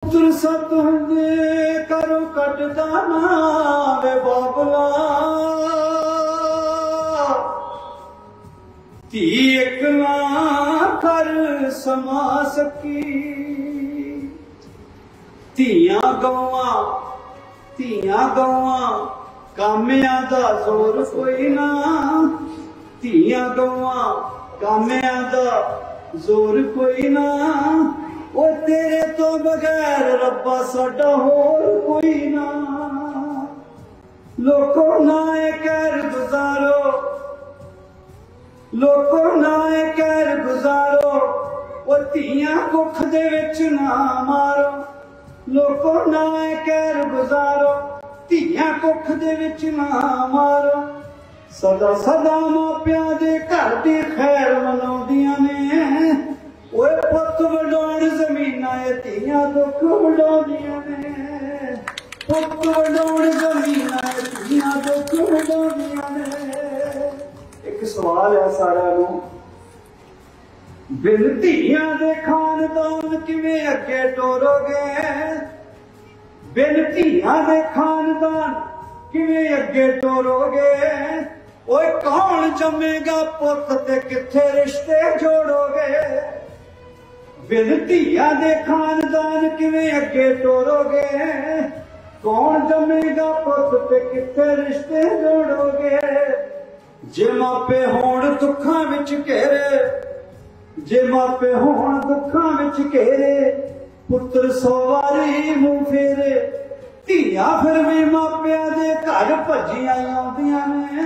पुत्र सत हुंदे करो कटदा ना वे बाबला धी एक ना कर समा सकी धियां गौआं कामियां दा जोर कोई ना धियां गौआं कामियां दा जोर कोई ना ओ तेरे तो बगैर रब्बा साडा होर कोई ना लोको ना कहर गुजारो लोको ना कहर गुजारो ओ धियां कुख दे विच ना मारो लोको ना कहर गुजारो धियां कुख दे विच ना मारो सदा सदा मापियां दे घर दी खैर मनाउंदियां ने ओए पुत वडाउण ज़मीनां धियां दुख वडाउंदियां ने पुत वडाउण ज़मीनां धियां दुख वडाउंदियां ने। एक सवाल है सारिआं नूं बिन धियां दे खानदान किवें अगे टोरोगे बिन धियां दे खानदान किवें अगे टोरोगे ओए कौन जमेगा पुत ते किथे रिश्ते जोड़ोगे बिन धियां दे खानदान किवें अगे टोरोगे कौन जमेगा पुत ते किथे रिश्ते जोड़ोगे जे मापे होण दुखां विच घेरे जे मापे होण दुखां विच घेरे पुत्र सौ वारी मुंह फेरे धियां फिर भी मापियां दे घर भज्जियां आउंदियां ने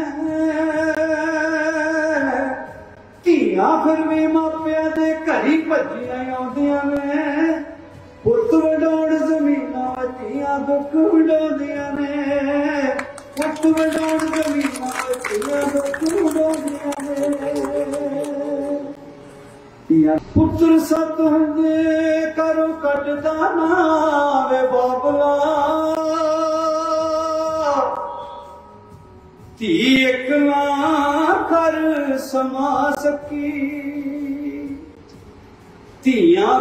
धियां फिर भी मापियां दे घर ही भज्जियां आउंदियां ने पुत वडाउण ज़मीनां धियां दुख वडाउंदियां ने पुत वडाउण ज़मीनां धियां दुख वडाउंदियां ने। पुत्र सत हुंदे करो कटदा ना वे बाबला धी एक ना कर समा सकी धियां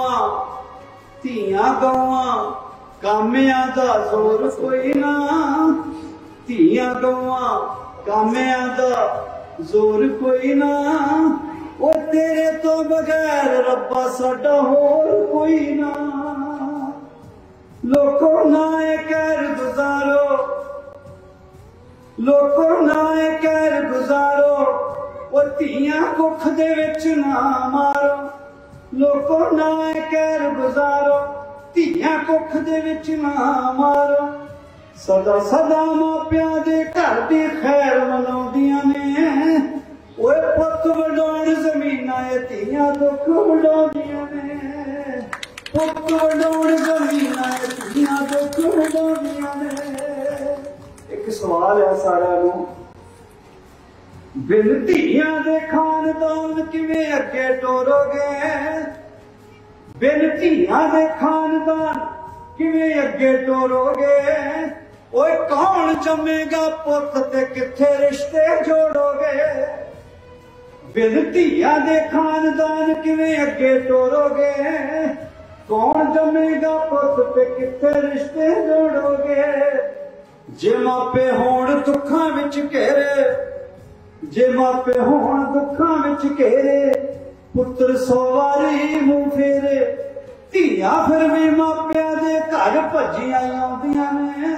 गौआं कामियां दा जोर कोई ना धियां गौआं कामियां दा जोर कोई ना ओ तेरे तो बगैर रब्बा साडा होर कोई ना लोको ना कहर गुजारो लोको ना कहर गुजारो ओ धियां कुख दे विच ना मारो लोको ना कहर गुजारो धियां कुख दे विच ना मारो सदा सदा मापियां दे घर दी खैर मनाउंदियां ने ओए पुत वडाउण ज़मीनां धियां दुख वडाउंदियां ने पुत वडाउण ज़मीनां धियां दुख वडाउंदियां ने। एक सवाल है सारिआं नूं बिन धियां दे खानदान किवें अगे टोरोगे बिन धियां दे खानदान किवें अगे टोरोगे ओए कौन जमेगा पुत ते किथे रिश्ते जोड़ोगे बिन धियां दे खानदान किवें अगे टोरोगे कौन जमेगा पुत ते किथे रिश्ते जोड़ोगे जे मापे होण दुखां विच घेरे जे मापे होण दुखां विच घेरे पुत्र सौ वारी मुंह फेरे धियां फिर भी मापियां दे घर भज्जियां आउंदियां ने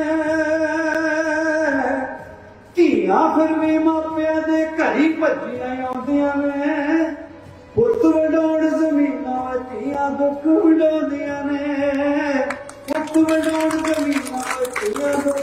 धियां फिर भी मापियां दे घर ही भज्जियां आउंदियां ने पुत वडाउण ज़मीनां धियां दुख वडाउंदियां ने पुत वडाउण ज़मीनां धियां दुख